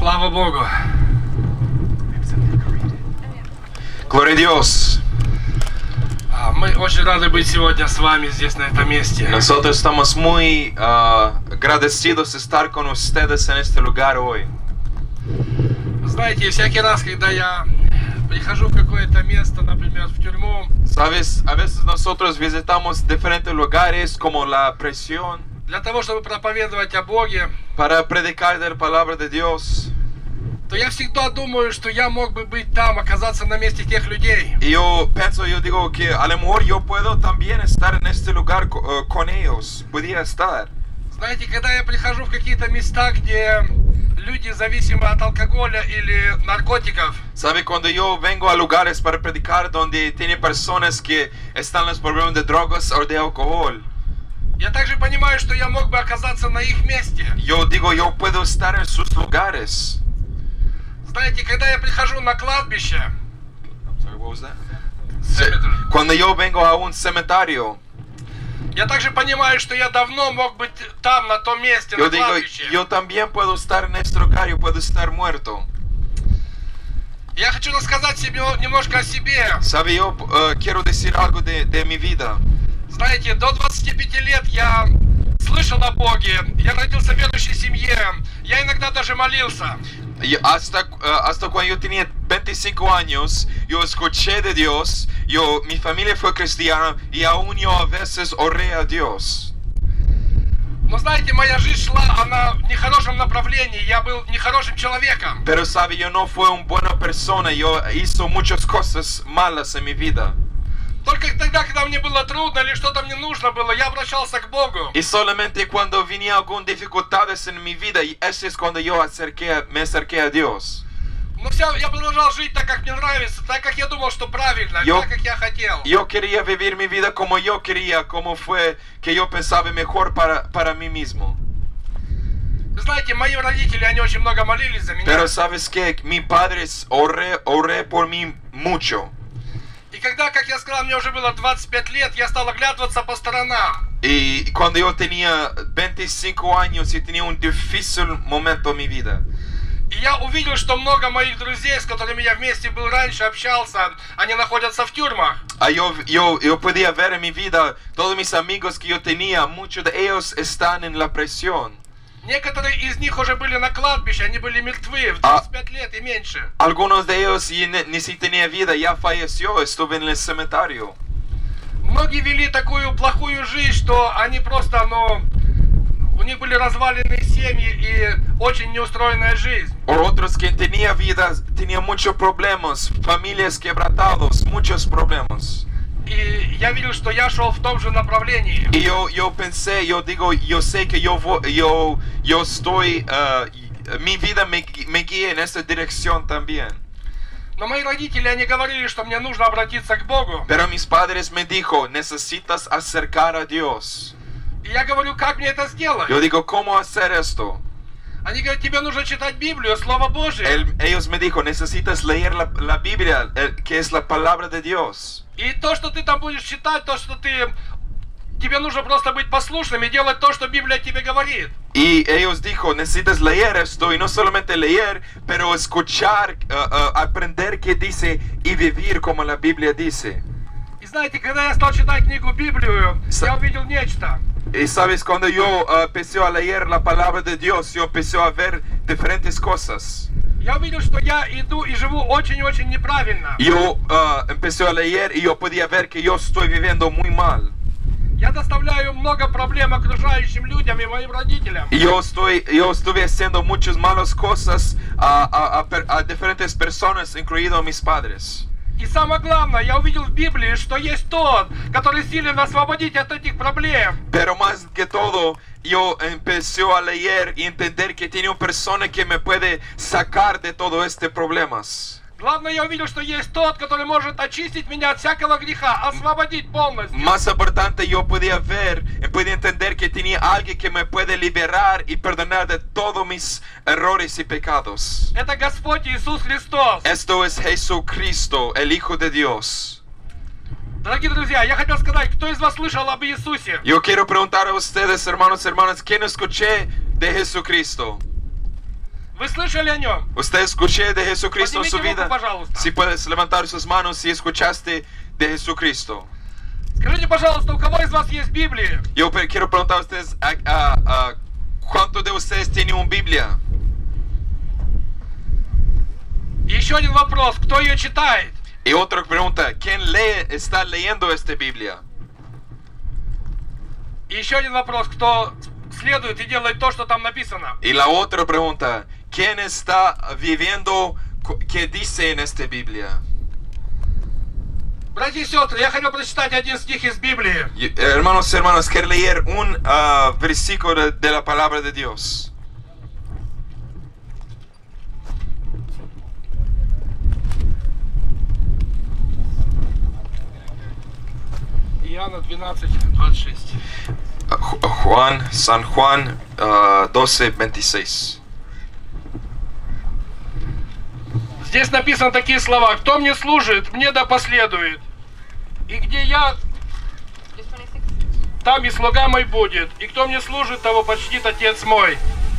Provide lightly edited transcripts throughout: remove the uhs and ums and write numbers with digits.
Слава Богу. Gloria a Dios. Мы очень рады быть сегодня с вами здесь, на этом месте. Nosotros estamos muy agradecidos de estar con ustedes en este lugar hoy. Знаете, всякий раз, когда я прихожу в какое-то место, например, в тюрьму, Sabes, a veces nosotros visitamos diferentes lugares como la prisión для того, чтобы проповедовать о Боге, para predicar de la palabra de Dios. то я всегда думаю, что я мог бы быть там, оказаться на месте тех людей. Y yo pienso, yo digo que a lo mejor yo puedo también estar en este lugar con ellos, podía estar. Знаете, когда я прихожу в какие-то места, где люди зависимы от алкоголя или наркотиков, ¿Sabe? Cuando yo vengo a lugares para predicar donde tiene personas que están en los problemas de drogas o de alcohol, я также понимаю, что я мог бы оказаться на их месте. yo digo, yo puedo estar en sus lugares. Знаете, когда я прихожу на кладбище, Sorry, what was that? cemetery, Cuando yo vengo a un cementerio, я также понимаю, что я давно мог быть там, на том месте, yo на digo, кладбище. yo también puedo estar en este lugar, yo puedo estar muerto. Я хочу рассказать себе немножко о себе. ¿Sabe? Yo quiero decir algo de mi vida. Знаете, до 25 лет я слышал о Боге, я родился в верующей семье, я иногда даже молился. Hasta cuando yo tenía 25 años, yo escuché de Dios, mi familia fue cristiana y aún yo a veces oré a Dios. Но знаете, моя жизнь шла, она в нехорошем направлении, я был нехорошим человеком. Pero sabe, yo no fui una buena persona, yo hice muchas cosas malas en mi vida. Только тогда, когда мне было трудно или что-то мне нужно было, я обращался к Богу. Y solamente cuando venía algunas dificultades en mi vida, y eso es cuando yo me acerqué a Dios. Но я продолжал жить так, как мне нравится, так, как я думал, что правильно, так, как я хотел. Yo quería vivir mi vida como yo quería, como fue que yo pensaba mejor para mí mismo. Знаете, мои родители, они очень много молились за меня. Pero sabes que mis padres oré por mí mucho. И когда, как я сказал, мне уже было 25 лет, я стал оглядываться по сторонам. Y cuando yo tenía 25 años y tenía un difícil momento en mi vida. И я увидел, что много моих друзей, с которыми я вместе был раньше, общался, они находятся в тюрьмах. Yo podía ver en mi vida, todos mis amigos que yo tenía, muchos de ellos están en la prisión. Некоторые из них уже были на кладбище, они были мертвы в 25 лет и меньше. Algunos de ellos ni si tenía vida, ya falleció, estuve en el cementerio. Многие вели такую плохую жизнь, что они просто, у них были разваленные семьи и очень неустроенная жизнь. Otros que tenían vida, tenían muchos problemas, familias quebrantados, muchos problemas. И я видел, что я шел в том же направлении. Y yo pensé, yo digo, yo sé que yo estoy, mi vida me guía en esa dirección también. Но мои родители, они говорили, что мне нужно обратиться к Богу. Pero mis padres me dijo, necesitas acercar a Dios. И я говорю, как мне это сделать? Yo digo, ¿cómo hacer esto? Они говорят, тебе нужно читать Библию, Слово Божие. Ellos me dijo, necesitas leer la Biblia, que es la palabra de Dios. И то, что ты там будешь читать, тебе нужно просто быть послушным и делать то, что Библия тебе говорит. Y ellos dijo, necesitas leer esto y no solamente leer, pero escuchar, aprender qué dice y vivir como la Biblia dice. И знаете, когда я стал читать книгу Библию, я увидел нечто. Y sabes, cuando yo empecé a leer la palabra de Dios, yo empecé a ver diferentes cosas. Я увидел, что я иду и живу очень-очень неправильно. Yo empecé a leer y yo podía ver que yo estoy viviendo muy mal. Я доставляю много проблем окружающим людям и моим родителям. Yo estuve haciendo muchas malas cosas a diferentes personas, incluidos mis padres. И самое главное, я увидел в Библии, что есть тот, который силен освободить от этих проблем. Pero más que todo, yo empecé a leer y entender que tiene una persona que me puede sacar de todo este problemas. Главное, я увидел, что есть тот, который может очистить меня от всякого греха, освободить полностью. Más importante, yo podía ver y podía entender que tenía alguien que me puede liberar y perdonar de todos mis errores y pecados. Это Господь Иисус Христос. Esto es Jesucristo, el Hijo de Dios. Дорогие друзья, я хотел сказать, кто из вас слышал об Иисусе? Yo quiero preguntar a ustedes, hermanos y hermanas, ¿quién escuché de Jesucristo? Вы слышали о нем? ¿Usted escuché de Jesucristo en su Поднимите vida? руку, пожалуйста. Si puedes levantar sus manos si escuchaste de Jesucristo. Скажите, пожалуйста, у кого из вас есть Библия? Yo quiero preguntar a ustedes, ¿cuántos de ustedes tienen una Biblia? И еще один вопрос. Кто ее читает? Y otra pregunta, ¿quién está leyendo esta Biblia? И еще один вопрос. Кто следует и делает то, что там написано? Y la otra pregunta, ¿quién está viviendo qué dice en esta Biblia? Братья и сестры, я хотел прочитать один стих из Библии. Hermanos y hermanas, quiero leer un versículo de la palabra de Dios. Иоанна 12:26. San Juan 12:26. Здесь написаны такие слова. Кто мне служит, мне да последует. И где я, там и слуга мой будет. И кто мне служит, того почтит Отец мой.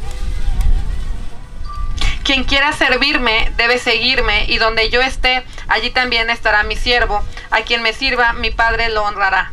Quien quiera servirme debe seguirme, y donde yo esté, allí también estará mi siervo. A quien me sirva, mi Padre lo honrará.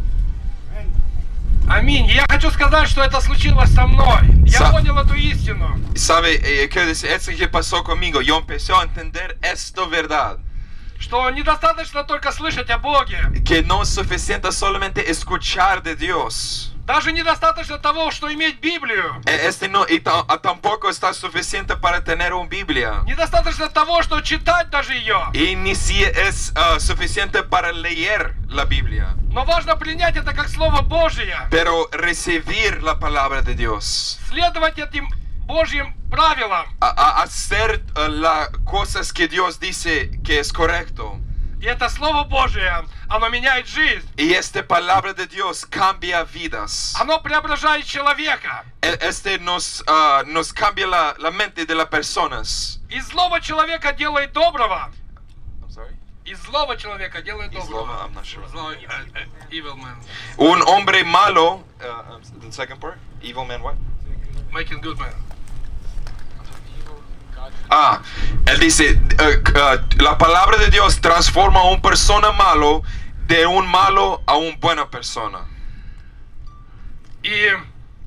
Аминь. Я хочу сказать, что это случилось со мной. Я понял эту истину. ¿Sabe? Quiero decir, eso que pasó conmigo. Yo empecé a entender esto verdad. Что недостаточно только слышать о Боге. Que no es suficiente solamente escuchar de Dios. Даже недостаточно того, что иметь Библию. Tampoco está suficiente para tener una Biblia. Недостаточно того, что читать даже ее. Y ni si es suficiente para leer la Biblia. Но важно принять это как Слово Божие. Pero recibir la palabra de Dios. Следовать этим Божьим правилам. Hacer las cosas que Dios dice que es correcto. И это Слово Божие, оно меняет жизнь. Y esta palabra de Dios cambia vidas. Оно преображает человека. Nos cambia la mente de las personas. Из злого человека делает доброго. I'm sorry? Из злого человека делает доброго. I'm not sure. Злой, evil man. Un hombre malo. The second part? Evil man what? Making good man. Él dice, la palabra de Dios transforma a un persona malo de un malo a una buena persona. И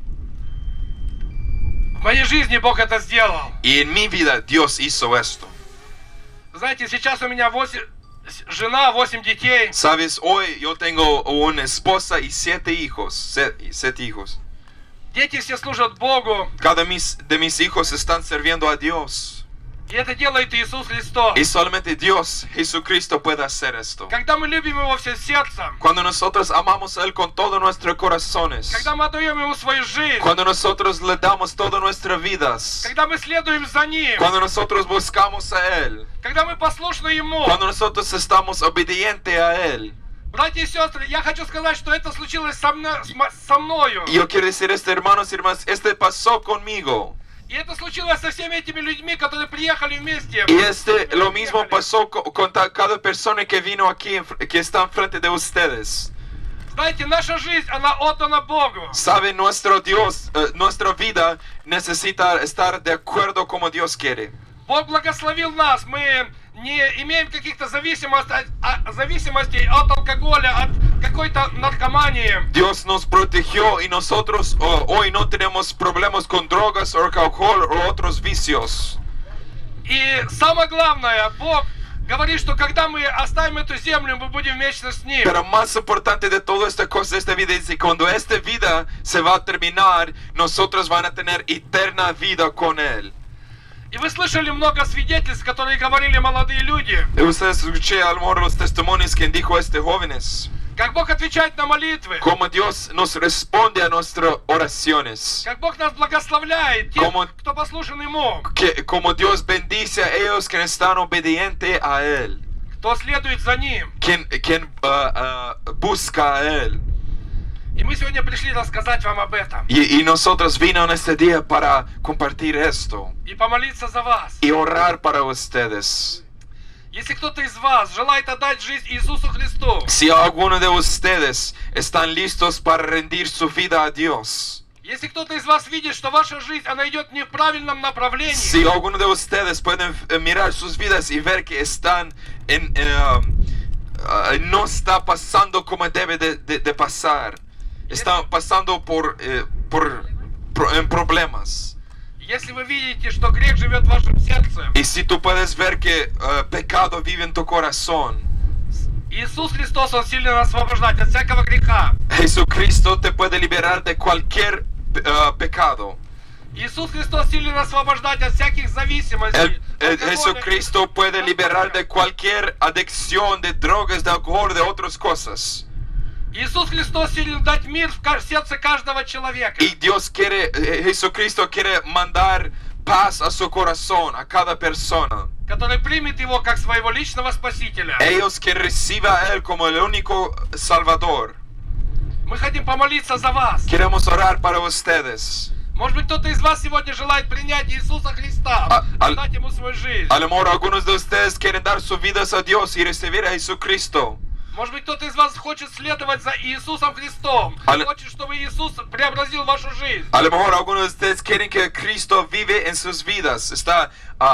в моей жизни Бог это сделал. Y en mi vida Dios hizo esto. Знаете, сейчас у меня жена, 8 детей. Sabes, hoy yo tengo una esposa y 7 hijos. 7 hijos. Дети все служат Богу. Cada de mis hijos están sirviendo a Dios. И это делает Иисус Христос. Y solamente Dios, Jesucristo, puede hacer esto. Когда мы любим Его всем сердцем. Cuando nosotros amamos a Él con todos nuestros corazones. Когда мы отдаем Ему свою жизнь. Cuando nosotros le damos todas nuestras vidas. Когда мы следуем за Ним. Cuando nosotros buscamos a Él. Когда мы послушны Ему. Cuando nosotros estamos obedientes a Él. Братья и сестры, я хочу сказать, что это случилось со мною. Yo quiero decir esto, hermanos y hermanas, esto pasó conmigo. И это случилось со всеми этими людьми, которые приехали вместе. Y lo mismo pasó con cada persona que vino aquí, que está enfrente de ustedes. Знаете, наша жизнь, она отдана Богу. Sabe, nuestro Dios, nuestra vida necesita estar de acuerdo como Dios quiere. Бог благословил нас, мы не имеем каких-то зависимостей от алкоголя, от какой-то наркомании. Dios nos protegió y nosotros hoy no tenemos problemas con drogas o alcohol o otros vicios. И самое главное, Бог говорит, что когда мы оставим эту землю, мы будем вместе с Ним. Pero más importante de toda esta cosa, esta vida, es que cuando esta vida se va a terminar, nosotros van a tener eterna vida con Él. И вы слышали много свидетельств, которые говорили молодые люди. Ustedes escuché a lo mejor los testimonios que dijo jóvenes. Как Бог отвечает на молитвы. Como Dios nos responde a nuestras oraciones. Как Бог нас благословляет, тем, кто послушен Ему. Como Dios bendice a ellos que están obedientes a Él. Кто следует за Ним. Quien busca a Él. И мы сегодня пришли рассказать вам об этом. Y nosotros vino en este día para compartir esto. И помолиться за вас. Y orar para ustedes. Если кто-то из вас желает отдать жизнь Иисусу Христу. Si alguno de ustedes están listos para rendir su vida a Dios. Если кто-то из вас видит, что ваша жизнь, она идет не в правильном направлении, Si alguno de ustedes pueden mirar sus vidas y ver que están no está pasando como debe de pasar, están pasando en problemas. если вы видите, что грех живет в вашем сердце, Y si tú puedes ver que pecado vive en tu corazón, Иисус Христос, Он силен освобождать от всякого греха. Jesucristo te puede liberar de cualquier pecado. Иисус Христос силен освобождать от всяких зависимостей. Jesucristo puede liberar de cualquier adicción, de drogas, de alcohol, de otras cosas. Иисус Христос силен дать мир в сердце каждого человека. Y Jesucristo quiere mandar paz a su corazón, a cada persona. Который примет Его как своего личного Спасителя. Ellos que reciba a Él como el único Salvador. Мы хотим помолиться за вас. Queremos orar para ustedes. Может быть, кто-то из вас сегодня желает принять Иисуса Христа, отдать Ему свою жизнь. A lo mejor algunos de ustedes quieren dar sus vidas a Dios y recibir a Jesucristo. Может быть, кто-то из вас хочет следовать за Иисусом Христом. Хочет, чтобы Иисус преобразил вашу жизнь. A lo mejor algunos de ustedes quieren que Cristo vive en sus vidas, está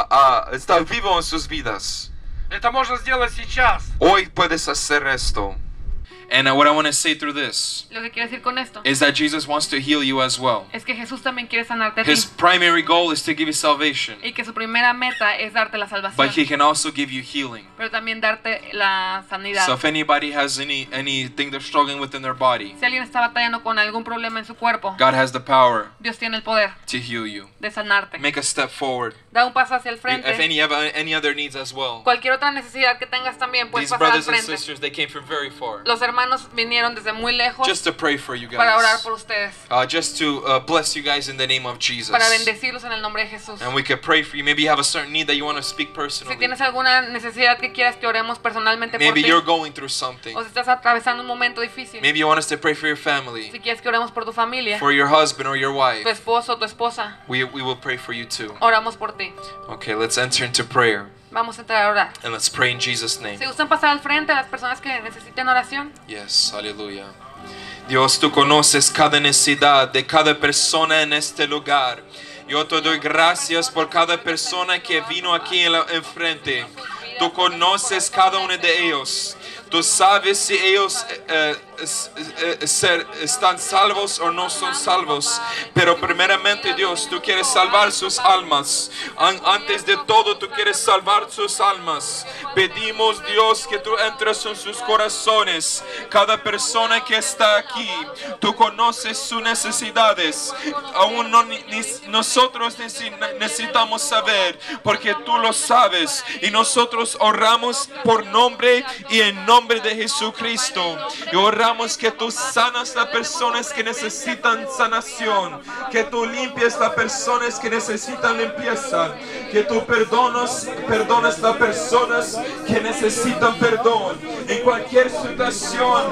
vivo en sus vidas. Это можно сделать сейчас. Hoy puedes hacer esto. And what I want to say through this Lo que quiero decir con esto is that Jesus wants to heal you as well. es que Jesús también quiere sanarte a ti. His primary goal is to give you salvation, Y que su primera meta es darte la but salvación, He can also give you healing. pero también darte la sanidad. So if anybody has anything they're struggling with in their body, Si alguien está batallando con algún problema en su cuerpo, God has the power Dios tiene el poder to heal you. de sanarte. Make a step forward. Da un paso hacia el If frente. any other needs as well. Cualquier otra necesidad que tengas también puedes These pasar al brothers and frente. sisters, they came from very far. Los hermanos vinieron desde muy lejos Just to pray for you para orar guys. por ustedes, Just to bless you guys in the name of Jesus. para bendecirlos en el nombre de Jesús. And we could pray for you. Maybe you have a certain need that you want to speak Si personally. tienes alguna necesidad que quieras que oremos personalmente por Maybe ti, you're going through something. o si estás atravesando un momento difícil, Maybe you want us to pray for your family, si quieres que oremos por tu familia, for your husband or your tu wife. esposo, tu esposa, We will pray for you too. oramos por ti. Okay, let's enter into prayer. Vamos a entrar a orar. And let's pray in Jesus' name. Si gustan pasar al frente a las personas que necesiten oración. Yes, aleluya. Dios, tú conoces cada necesidad de cada persona en este lugar. Yo te doy gracias por cada persona que vino aquí enfrente. Tú conoces cada uno de ellos. Tú sabes si ellos están salvos o no son salvos. Pero primeramente, Dios, tú quieres salvar sus almas. Antes de todo, tú quieres salvar sus almas. Pedimos, Dios, que tú entres en sus corazones. Cada persona que está aquí, tú conoces sus necesidades. Aún no, nosotros necesitamos saber, porque tú lo sabes. Y nosotros oramos por nombre y en nombre de Jesucristo. Y oramos que tú sanas a personas que necesitan sanación, que tú limpies a personas que necesitan limpieza, que tú perdonas a personas que necesitan perdón. En cualquier situación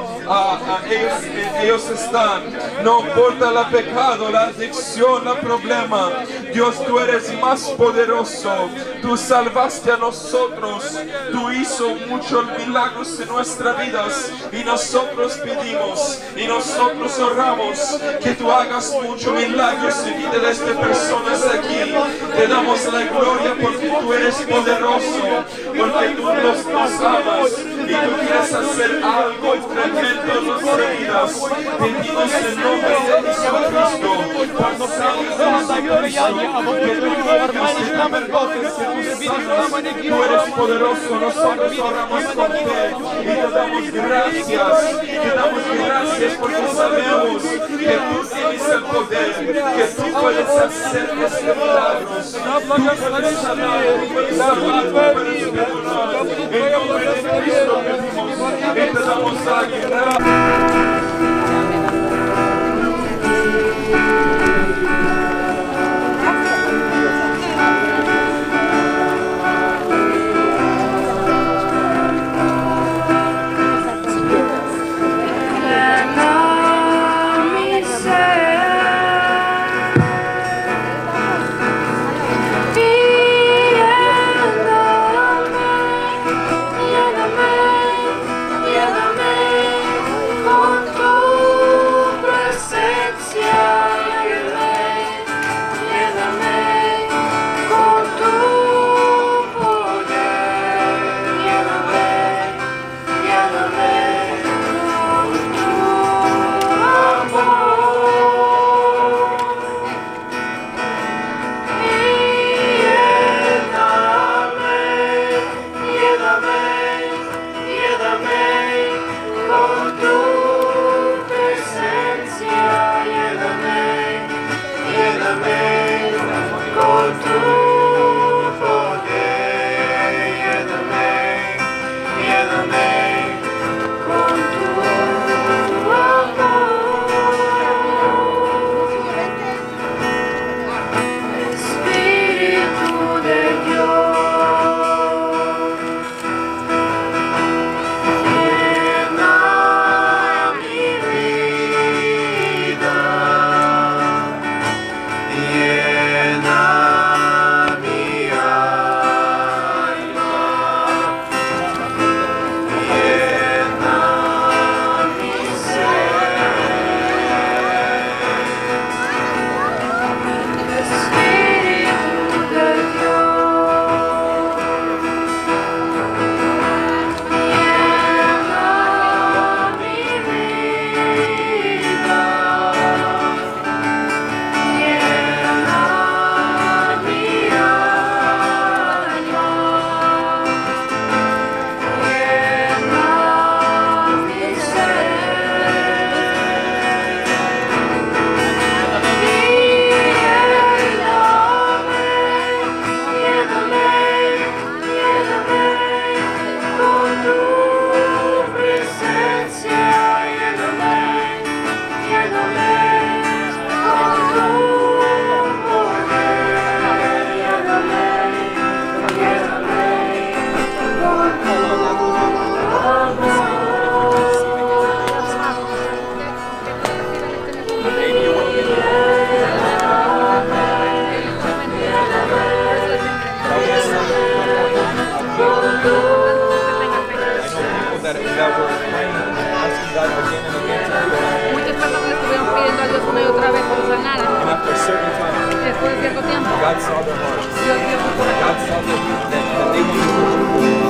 ellos están, no importa el pecado, la adicción, el problema. Dios, tú eres más poderoso. Tú salvaste a nosotros. Tú hizo muchos milagros en nuestras vidas. Y nosotros pedimos y nosotros oramos que tú hagas muchos milagros en vida de estas personas aquí. Te damos la gloria porque tú eres poderoso, porque tú nos amas y tú quieres hacer algo tremendo en nuestras vidas. Pedimos en nombre de Jesucristo, por sangre de Jesucristo, que tú limpias y te perdones, que tú sanas. Tú eres poderoso, nosotros oramos con fe y te damos gracias. Te damos gracias porque sabemos que tú tienes el poder, que tú puedes hacer estos milagros. Tú puedes sanar, tú puedes salvar, tú puedes perdonar. En nombre de Cristo pedimos y te damos la gracia. Lléname con y otra vez los And sanara. after a certain time, Después de cierto tiempo, God saw their hearts. Dios vio su corazón. God saw that they wanted to worship